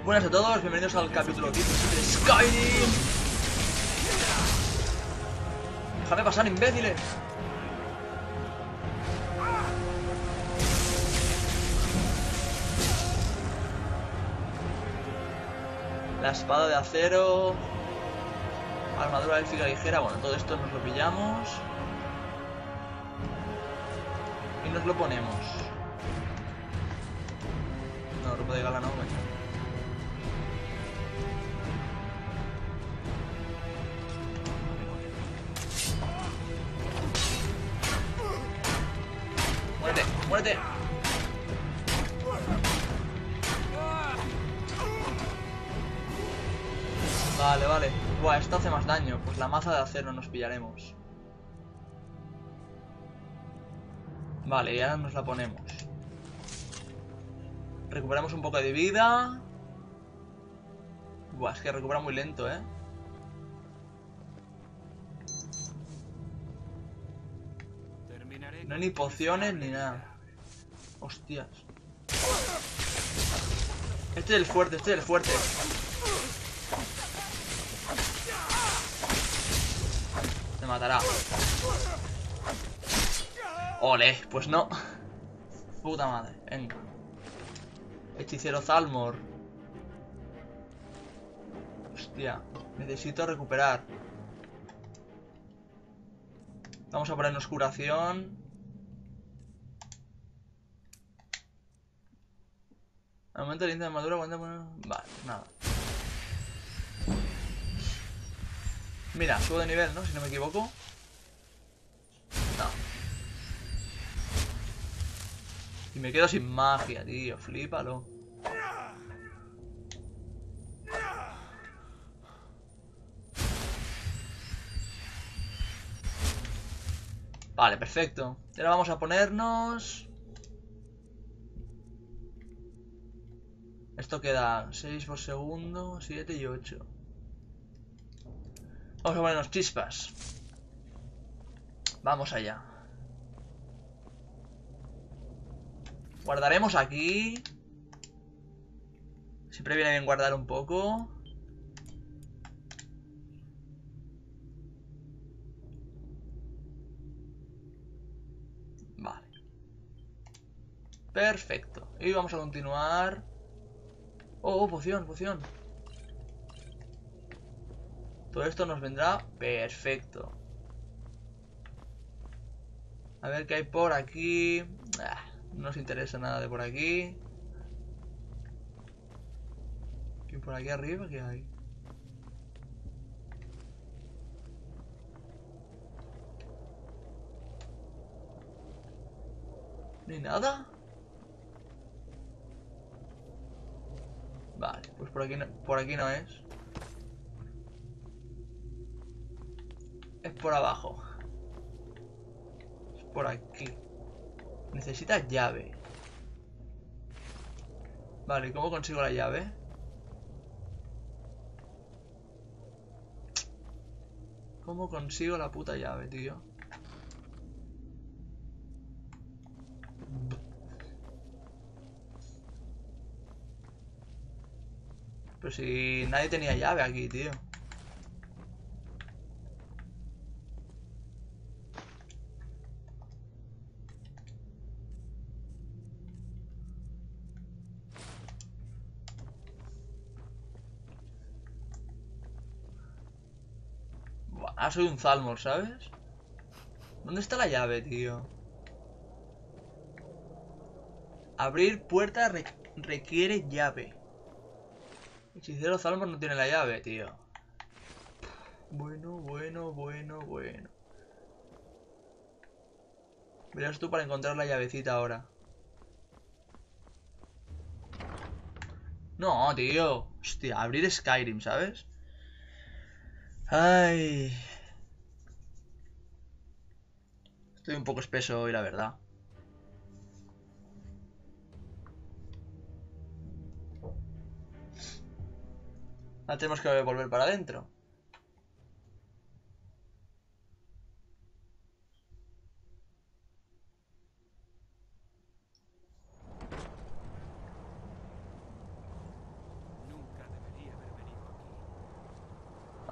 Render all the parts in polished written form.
Buenas a todos, bienvenidos al capítulo 17 de Skyrim. Déjame pasar, imbéciles. La espada de acero, armadura élfica ligera, bueno, todo esto nos lo pillamos y nos lo ponemos. No, ropa de gala no, venga. ¡Muérete! ¡Muérete! Vale, vale. Buah, esto hace más daño. Pues la maza de acero nos pillaremos. Vale, y ahora nos la ponemos. Recuperamos un poco de vida. Buah, es que recupera muy lento, ¿eh? No hay ni pociones ni nada. Hostias. Este es el fuerte, este es el fuerte. Me matará. Ole, pues no. Puta madre, venga. Hechicero Zalmor. Hostia, necesito recuperar. Vamos a ponernos curación. Aumenta el índice de armadura. Vale, nada. Mira, subo de nivel, ¿no? Si no me equivoco. No. Y me quedo sin magia, tío. Flípalo. Vale, perfecto. Y ahora vamos a ponernos... Esto queda 6 por segundo, 7 y 8. Vamos a ponernos chispas. Vamos allá. Guardaremos aquí. Siempre viene bien guardar un poco. Vale. Perfecto. Y vamos a continuar. Oh, poción, poción. Todo esto nos vendrá perfecto. A ver qué hay por aquí. No nos interesa nada de por aquí. ¿Y por aquí arriba qué hay? ¿Ni nada? Vale, pues por aquí no es. Es por abajo. Es por aquí. Necesitas llave. Vale, ¿cómo consigo la llave? ¿Cómo consigo la puta llave, tío? Pero si nadie tenía llave aquí, tío. Ah, soy un Zalmor, ¿sabes? ¿Dónde está la llave, tío? Abrir puerta requiere llave. Hechicero Zalmor no tiene la llave, tío. Bueno. Verás tú para encontrar la llavecita ahora. No, tío. Hostia, abrir Skyrim, ¿sabes? Ay. Estoy un poco espeso hoy, la verdad. Ahora tenemos que volver para adentro.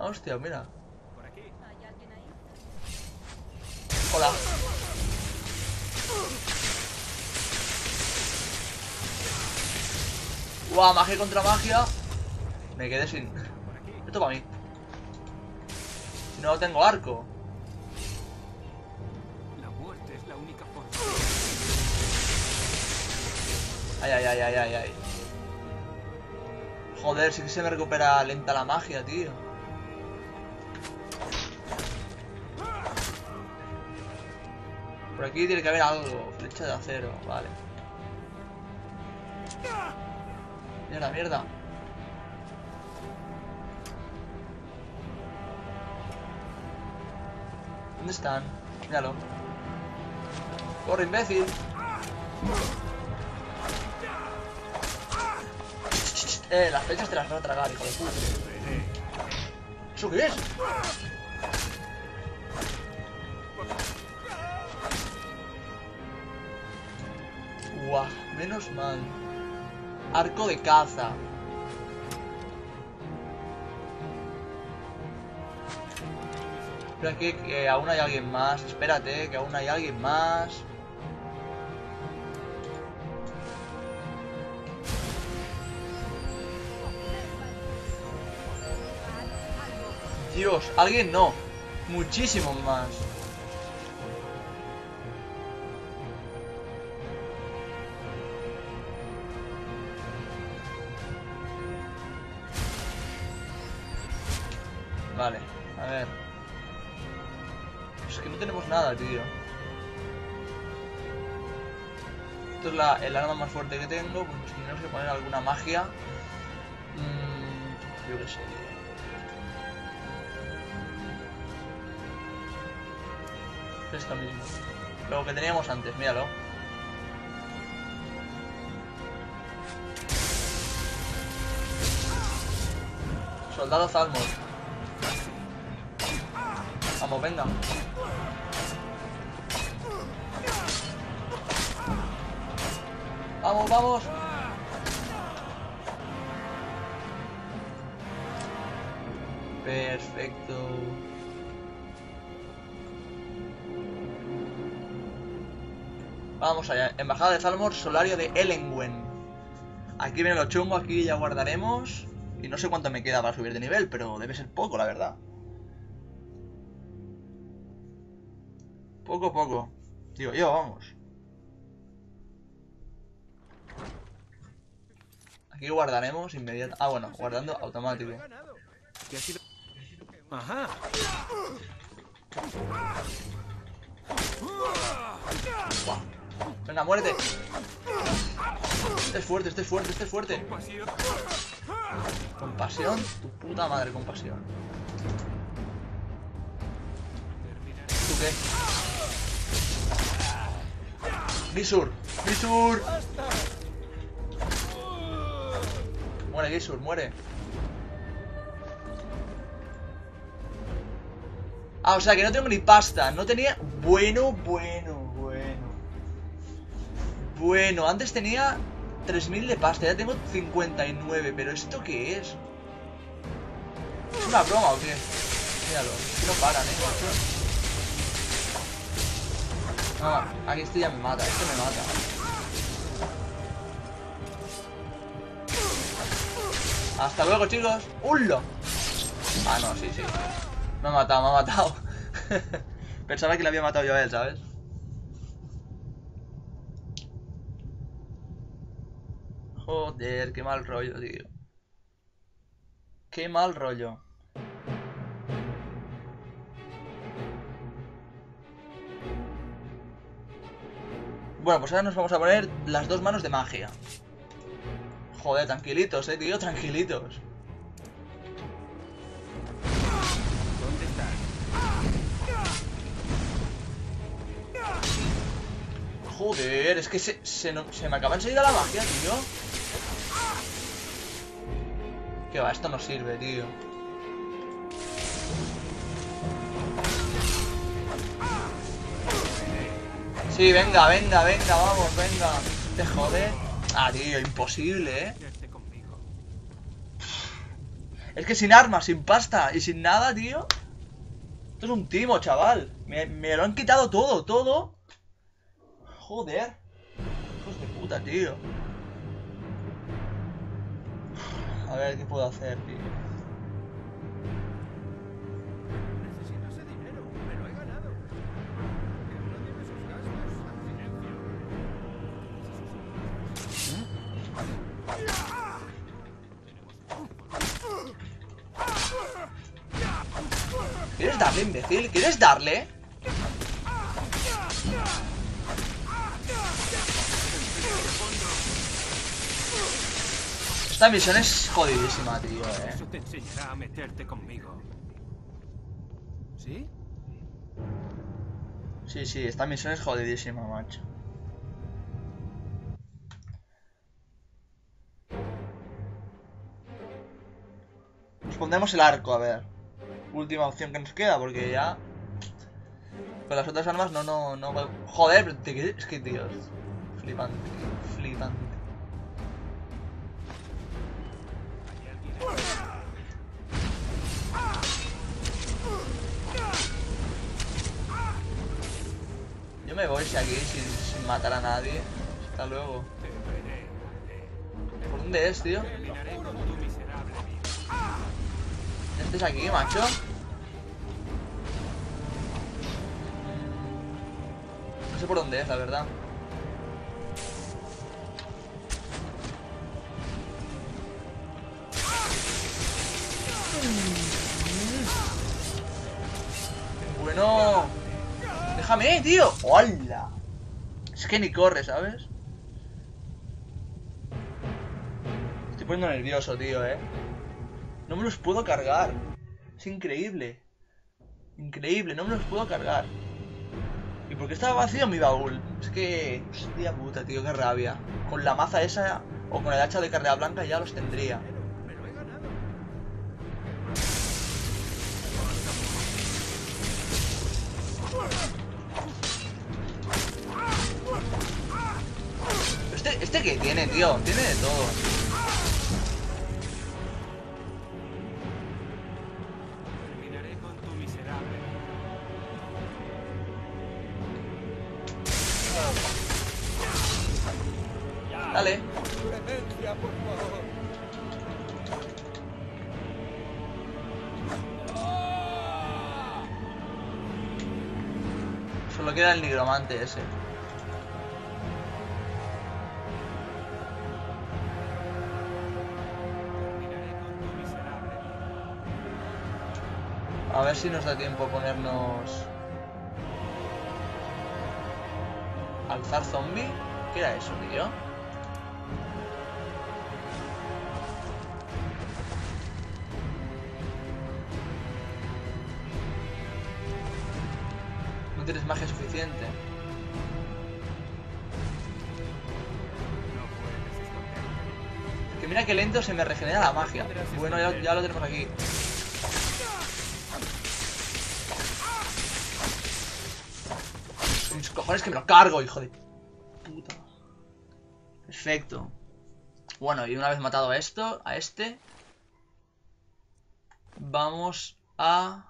Hostia, mira. Por aquí. ¿Hay alguien ahí? Hola. Guau, magia contra magia. Me quedé sin... Por aquí. Esto para mí. Si no tengo arco. La muerte es la única forma. Ay, ay, ay, ay, ay, ay. Joder, sí que se me recupera lenta la magia, tío. Por aquí tiene que haber algo. Flecha de acero, vale. Mierda, mierda. ¿Dónde están? Míralo. Corre, imbécil. Las flechas te las van a tragar, hijo de puta. ¿Eso qué es? Guau, menos mal. Arco de caza. Espera que aún hay alguien más. Espérate, que aún hay alguien más. Dios, alguien no. Muchísimo más. Vale, a ver. Es que no tenemos nada, tío. Esto es el arma más fuerte que tengo. Pues tenemos que poner alguna magia. Yo qué sé, tío. Esto mismo. Lo que teníamos antes, míralo. Soldado Zalmor. Vamos, venga. Vamos, vamos. Perfecto. Vamos allá. Embajada de Zalmor, Solario de Elenwen. Aquí viene lo chungo, aquí ya guardaremos. Y no sé cuánto me queda para subir de nivel, pero debe ser poco, la verdad. Poco a poco. Digo yo, vamos. Aquí guardaremos inmediatamente. Ah, bueno, guardando automático. ¿Qué ha sido? Ajá. Buah. Venga, muérete. Este es fuerte, este es fuerte, este es fuerte. Pasión. Compasión, tu puta madre, compasión. ¿Tú qué? Gisur, Gisur. Muere, Gisur, muere. Ah, o sea que no tengo ni pasta. No tenía... Bueno. Bueno, antes tenía 3000 de pasta. Ya tengo 59. ¿Pero esto qué es? ¿Es una broma o qué? Míralo, que no paran, No, aquí este ya me mata. Este me mata. Hasta luego, chicos. ¡Hullo! Ah, no, sí. Me ha matado. Pensaba que le había matado yo a él, ¿sabes? Joder, qué mal rollo, tío. Qué mal rollo. Bueno, pues ahora nos vamos a poner las dos manos de magia. Joder, tranquilitos, tío, tranquilitos. ¿Dónde estás? Joder, es que se me acaba enseguida la magia, tío. ¿Qué va? Esto no sirve, tío. Sí, venga, vamos, venga. ¿Te jode? Ah, tío, imposible, Quédate conmigo. Es que sin armas, sin pasta y sin nada, tío. Esto es un timo, chaval. Me lo han quitado todo, todo. Joder. Hijos de puta, tío. A ver, ¿qué puedo hacer, tío? Necesito ese dinero. Me lo he ganado. Que uno tiene sus gastos. ¿Quieres darle, imbécil? ¿Quieres darle? Esta misión es jodidísima, tío, Eso te enseñará a meterte conmigo. ¿Sí? Sí, sí, esta misión es jodidísima, macho. Nos pondremos el arco, a ver. Última opción que nos queda, porque ya... Con las otras armas no... Joder, pero es que, tío... Flipante, flipante. Yo me voy si aquí sin matar a nadie. Hasta luego. ¿Por dónde es, tío? ¿Este es aquí, macho? No sé por dónde es, la verdad. Bueno. Déjame, tío. ¡Hola! Es que ni corre, ¿sabes? Estoy poniendo nervioso, tío, No me los puedo cargar. Es increíble. Increíble, no me los puedo cargar. ¿Y por qué estaba vacío mi baúl? Es que... Hostia puta, tío, qué rabia. Con la maza esa o con el hacha de carrera blanca ya los tendría. ¿Este qué tiene, tío? Tiene de todo. Terminaré con tu miserable. Dale. Clemencia, por favor. Solo queda el nigromante ese. A ver si nos da tiempo a ponernos... Alzar zombie. ¿Qué era eso, tío? No tienes magia suficiente. Que mira que lento se me regenera la magia. Bueno, ya lo tenemos aquí. Mis cojones que me lo cargo, hijo de puta. Perfecto. Bueno, y una vez matado a este, vamos a...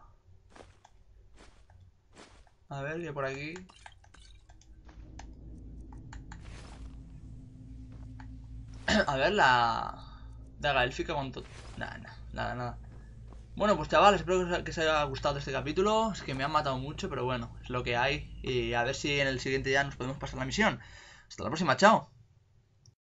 A ver, que por aquí... A ver, la daga élfica con todo... Nada. Bueno, pues chavales, espero que os haya gustado este capítulo. Es que me han matado mucho, pero bueno, es lo que hay. Y a ver si en el siguiente ya nos podemos pasar la misión. Hasta la próxima, chao.